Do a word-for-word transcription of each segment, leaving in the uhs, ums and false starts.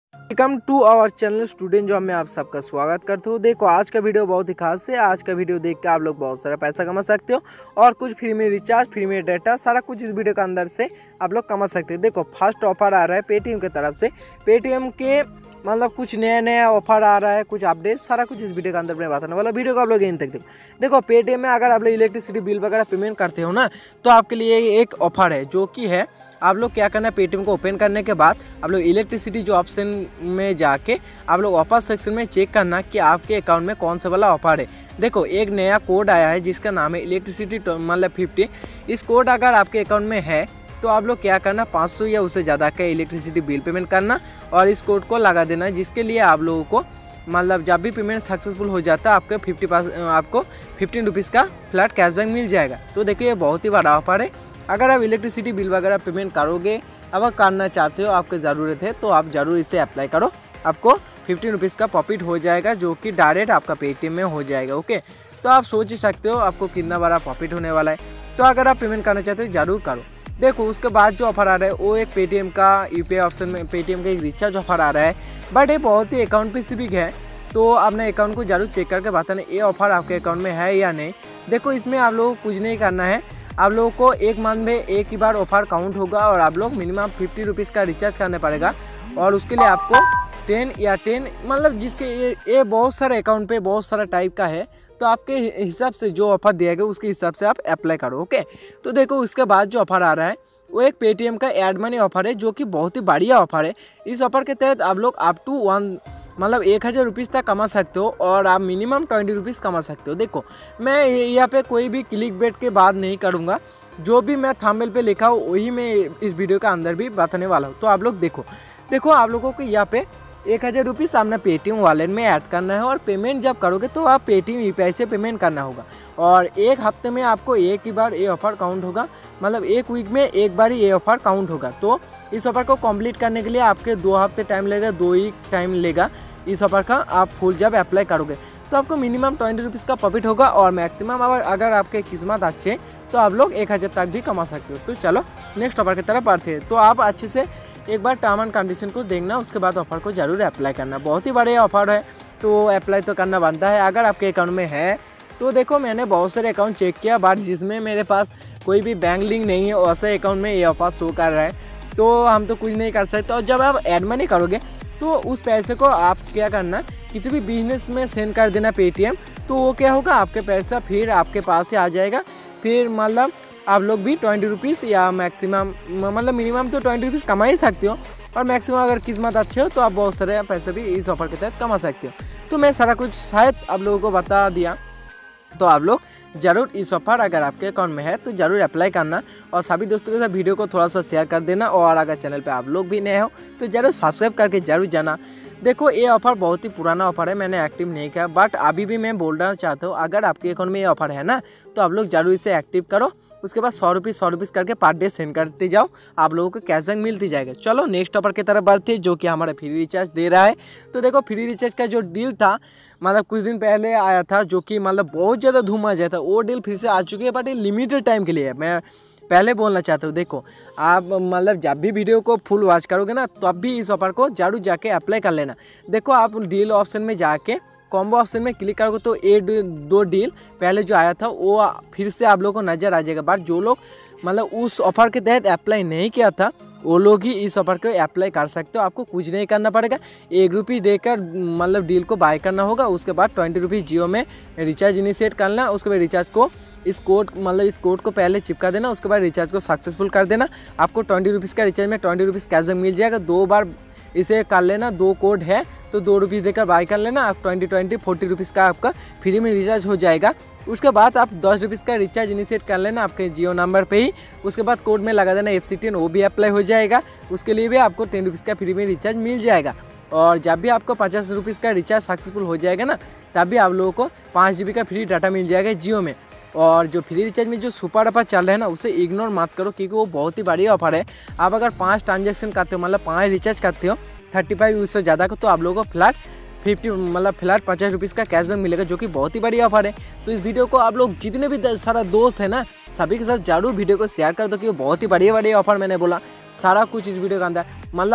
Welcome to our channel student जो मैं आप सबका स्वागत करता हूँ। देखो आज का वीडियो बहुत ही खास है। आज का वीडियो देख के आप लोग बहुत सारा पैसा कमा सकते हो और कुछ फ्री में रिचार्ज, फ्री में डाटा, सारा कुछ इस वीडियो के अंदर से आप लोग कमा सकते हो। देखो फर्स्ट ऑफर आ रहा है पेटीएम की तरफ से। पेटीएम के मतलब कुछ नया नया ऑफर आ रहा है, कुछ अपडेट, सारा कुछ इस वीडियो के अंदर मैं बताने वाला। वीडियो को आप लोग इन तक देखो। देखो पेटीएम में अगर आप लोग इलेक्ट्रिसिटी बिल वगैरह पेमेंट करते हो ना, तो आपके लिए एक ऑफर है जो कि है आप लोग क्या करना है, पेटीएम को ओपन करने के बाद आप लोग इलेक्ट्रिसिटी जो ऑप्शन में जाके आप लोग ऑफर सेक्शन में चेक करना कि आपके अकाउंट में कौन सा वाला ऑफर है। देखो एक नया कोड आया है जिसका नाम है इलेक्ट्रिसिटी मतलब फिफ्टी। इस कोड अगर आपके अकाउंट में है तो आप लोग क्या करना, पाँच सौ या उससे ज़्यादा का इलेक्ट्रिसिटी बिल पेमेंट करना और इस कोड को लगा देना, जिसके लिए आप लोगों को मतलब जब भी पेमेंट सक्सेसफुल हो जाता है आपके फिफ्टी आपको फिफ्टीन रुपीज़ का फ्लैट कैशबैक मिल जाएगा। तो देखिए ये बहुत ही बड़ा ऑफर है। अगर आप इलेक्ट्रिसिटी बिल वगैरह पेमेंट करोगे, अगर करना चाहते हो, आपको ज़रूरत है तो आप ज़रूर इसे अप्लाई करो। आपको फिफ्टीन रुपीज़ का प्रॉफिट हो जाएगा जो कि डायरेक्ट आपका पेटीएम में हो जाएगा। ओके, तो आप सोच ही सकते हो आपको कितना बड़ा प्रॉफिट होने वाला है। तो अगर आप पेमेंट करना चाहते हो ज़रूर करो। देखो उसके बाद जो ऑफर आ रहा है वो एक पेटीएम का यूपीआई ऑप्शन में पेटीएम का एक रिचार्ज ऑफर आ रहा है, बट ये बहुत ही अकाउंट स्पेसिफिक है। तो अपने अकाउंट को जरूर चेक करके बताना ये ऑफर आपके अकाउंट में है या नहीं। देखो इसमें आप लोगों को कुछ नहीं करना है, आप लोगों को एक मंथ में एक ही बार ऑफर काउंट होगा और आप लोग मिनिमम फिफ्टी रुपीज़ का रिचार्ज करना पड़ेगा और उसके लिए आपको टेन या टेन मतलब जिसके ये ये बहुत सारे अकाउंट पे बहुत सारा टाइप का है, तो आपके हिसाब से जो ऑफर दिया गया उसके हिसाब से आप अप्लाई करो। ओके, तो देखो उसके बाद जो ऑफर आ रहा है वो एक पेटीएम का एड मनी ऑफर है जो कि बहुत ही बढ़िया ऑफर है। इस ऑफर के तहत आप लोग अप टू वन मतलब एक हज़ार रुपीज़ तक कमा सकते हो और आप मिनिमम ट्वेंटी रुपीज़ कमा सकते हो। देखो मैं यहाँ पे कोई भी क्लिक बेट के बात नहीं करूँगा, जो भी मैं थंबनेल पे लिखा हूँ वही मैं इस वीडियो के अंदर भी बताने वाला हूँ। तो आप लोग देखो देखो आप लोगों को यहाँ पे एक हज़ार रुपीज़ अपना पेटीएम वॉलेट में ऐड करना है और पेमेंट जब करोगे तो आप पेटीएम यूपीआई से पेमेंट करना होगा और एक हफ्ते में आपको एक ही बार ये ऑफ़र काउंट होगा, मतलब एक वीक में एक बार ही ये ऑफ़र काउंट होगा। तो इस ऑफ़र को कंप्लीट करने के लिए आपके दो हफ्ते टाइम लगेगा, दो ही टाइम लेगा इस ऑफर का। आप फुल जब अप्लाई करोगे तो आपको मिनिमम ट्वेंटी रुपीज़ का प्रॉफिट होगा और मैक्सिमम अगर अगर आपके किस्मत अच्छे तो आप लोग एक हज़ार तक भी कमा सकते हो। तो चलो नेक्स्ट ऑफर की तरफ बढ़ते हैं। तो आप अच्छे से एक बार टर्म एंड कंडीशन को देखना, उसके बाद ऑफर को जरूर अप्लाई करना। बहुत ही बड़े ऑफर है तो अप्लाई तो करना बनता है अगर आपके अकाउंट में है। तो देखो मैंने बहुत सारे अकाउंट चेक किया, बट जिसमें मेरे पास कोई भी बैंक लिंक नहीं है वैसे अकाउंट में ये ऑफर शो कर रहा है, तो हम तो कुछ नहीं कर सकते। और जब आप एड मनी करोगे तो उस पैसे को आप क्या करना, किसी भी बिजनेस में सेंड कर देना पेटीएम, तो वो क्या होगा आपके पैसा फिर आपके पास से आ जाएगा। फिर मतलब आप लोग भी ट्वेंटी रुपीज़ या मैक्सिमम मतलब मिनिमम तो ट्वेंटी रुपीज़ कमा ही सकते हो और मैक्सिमम अगर किस्मत अच्छे हो तो आप बहुत सारे पैसे भी इस ऑफर के तहत कमा सकते हो। तो मैं सारा कुछ शायद आप लोगों को बता दिया, तो आप लोग ज़रूर इस ऑफर अगर आपके अकाउंट में है तो ज़रूर अप्लाई करना और सभी दोस्तों के साथ वीडियो को थोड़ा सा शेयर कर देना। और अगर चैनल पे आप लोग भी नए हो तो ज़रूर सब्सक्राइब करके ज़रूर जाना। देखो ये ऑफ़र बहुत ही पुराना ऑफर है, मैंने एक्टिव नहीं किया, बट अभी भी मैं बोलना चाहता हूँ अगर आपके अकाउंट में ये ऑफर है ना तो आप लोग ज़रूर इसे एक्टिव करो। उसके बाद सौ रुपीज़ सौ रुपीज़ करके पर डे सेंड करते जाओ, आप लोगों को कैशबैक मिलती जाएगा। चलो नेक्स्ट ऑफर की तरफ बढ़ते हैं जो कि हमारा फ्री रिचार्ज दे रहा है। तो देखो फ्री रिचार्ज का जो डील था मतलब कुछ दिन पहले आया था जो कि मतलब बहुत ज़्यादा धूम आ जाता, वो डील फिर से आ चुकी है, बट ये लिमिटेड टाइम के लिए है। मैं पहले बोलना चाहता हूँ, देखो आप मतलब जब भी वीडियो को फुल वॉच करोगे ना तब तो भी इस ऑफर को जरूर जाके अप्लाई कर लेना। देखो आप डील ऑप्शन में जाके कॉम्बो ऑप्शन में क्लिक करोगे तो एक दो डील पहले जो आया था वो फिर से आप लोगों को नज़र आ जाएगा। बट जो लोग मतलब उस ऑफ़र के तहत अप्लाई नहीं किया था वो लोग ही इस ऑफर को अप्लाई कर सकते हो। आपको कुछ नहीं करना पड़ेगा, एक रुपये देकर मतलब डील को बाय करना होगा। उसके बाद ट्वेंटी रुपीज़ जियो में रिचार्ज इनिशिएट करना, उसके बाद रिचार्ज को इस कोड मतलब इस कोड को पहले चिपका देना, उसके बाद रिचार्ज को सक्सेसफुल कर देना। आपको ट्वेंटी रुपीज़ का रिचार्ज में ट्वेंटी रुपीज़ कैशबैक मिल जाएगा। दो बार इसे कर लेना, दो कोड है तो दो रुपीज़ देकर बाय कर लेना। आप ट्वेंटी ट्वेंटी फोर्टी रुपीज़ का आपका फ्री में रिचार्ज हो जाएगा। उसके बाद आप दस रुपीज़ का रिचार्ज इनिशिएट कर लेना आपके जियो नंबर पे ही। उसके बाद कोड में लगा देना एफ सी टेन, वो भी अप्लाई हो जाएगा। उसके लिए भी आपको टेन रुपीज़ का फ्री में रिचार्ज मिल जाएगा। और जब भी आपको पचास रुपीज़ का रिचार्ज सक्सेसफुल हो जाएगा ना तब भी आप लोगों को पाँच जी बी का फ्री डाटा मिल जाएगा जियो में। और जो फ्री रिचार्ज में जो सुपर ऑफर चल रहा है ना उसे इग्नोर मत करो, क्योंकि वो बहुत ही बढ़िया ऑफर है। आप अगर पाँच ट्रांजेक्शन करते हो मतलब पाँच रिचार्ज करते हो थर्टी फाइव उससे ज़्यादा को, तो आप लोगों को फ्लैट फिफ्टी मतलब फ्लैट पचास रुपीज़ का कैशबैक मिलेगा, जो कि बहुत ही बढ़िया ऑफर है। तो इस वीडियो को आप लोग जितने भी सारा दोस्त है ना सभी के साथ जरूर वीडियो को शेयर कर दो, कि बहुत ही बढ़िया बढ़िया ऑफर मैंने बोला सारा कुछ इस वीडियो के अंदर। मतलब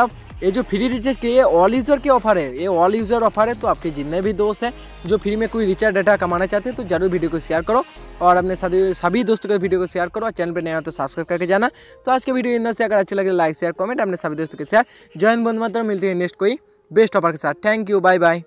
ये जो फ्री रिचार्ज की ये ऑल यूज़र की ऑफर है, ये ऑल यूज़र ऑफर है। तो आपके जितने भी दोस्त हैं जो फ्री में कोई रिचार्ज डाटा कमाना चाहते हैं तो जरूर वीडियो को शेयर करो और अपने सभी सभी दोस्तों को वीडियो को शेयर करो और चैनल पर नया हो तो सब्सक्राइब करके जाना। तो आज के वीडियो इतना से, अगर अच्छा लगे लाइक शेयर कमेंट अपने सभी दोस्तों के साथ। जय हिंद, बंधु मातरम। मिलते हैं नेक्स्ट कोई बेस्ट ऑफर के साथ। Thank you, bye bye.